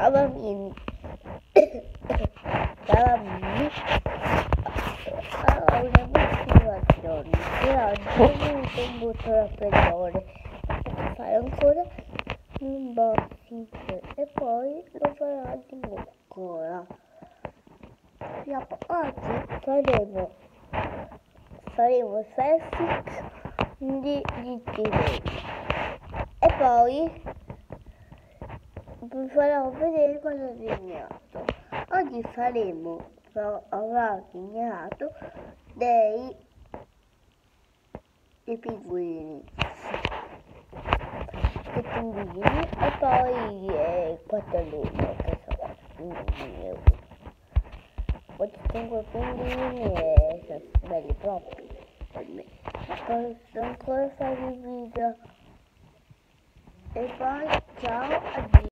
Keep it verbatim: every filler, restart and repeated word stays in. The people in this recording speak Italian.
Ciao bambini. Ciao bambini. Ho una motivazione. Per oggi ho voluto un butto raffreddore. Devo fare ancora un boxing e poi lo farò di nuovo ancora. Oggi faremo faremo il selfie di G T V e poi vi farò vedere cosa ho disegnato. Oggi faremo, avrò disegnato dei, dei pinguini, dei pinguini e poi eh, quattro lune, che sono pinguini. Questi cinque pinguini e sono belli proprio per me. Posso ancora fare il video e poi ciao, addio.